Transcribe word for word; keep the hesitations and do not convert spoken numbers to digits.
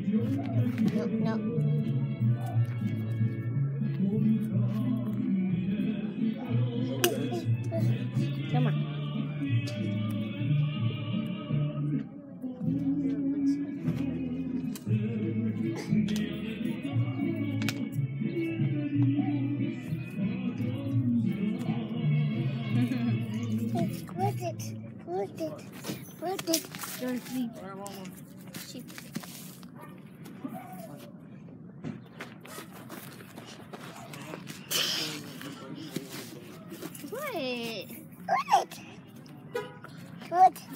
No, no. Come on. Put it, put it, put it. Go to sleep. Sheep. What? Put it. Put.